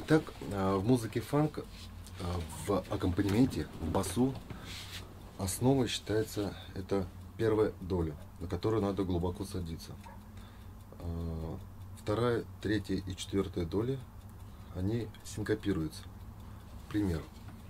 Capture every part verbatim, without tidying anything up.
Итак, э, в музыке фанк, э, в аккомпанементе, в басу основой считается это первая доля, на которую надо глубоко садиться. Э, Вторая, третья и четвертая доли, они синкопируются. Пример.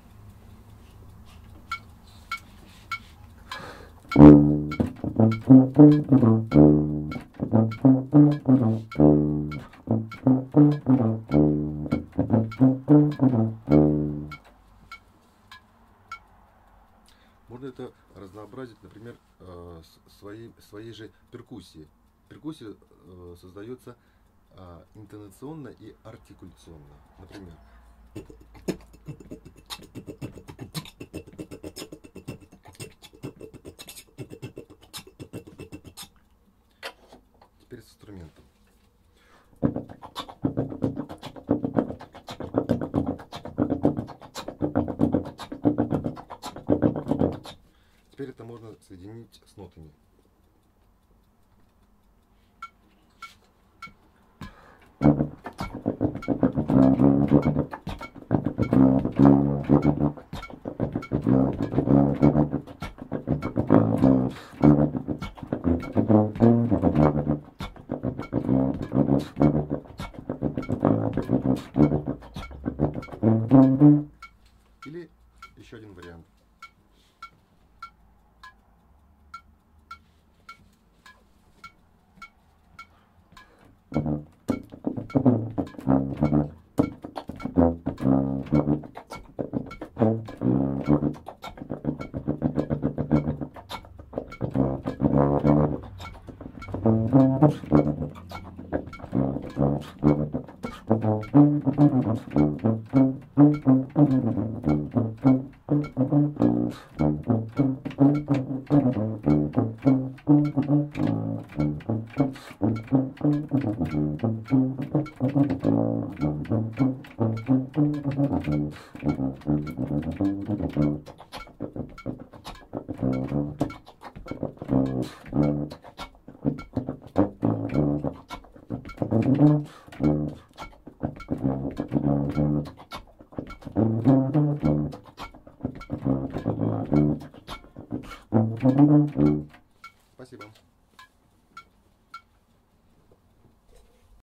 Можно это разнообразить, например, э, с- своей, своей же перкуссией. Перкуссия э, создается э, интонационно и артикуляционно. Например. Теперь с инструментом. Теперь это можно соединить с нотами. Или еще один вариант. Thank you.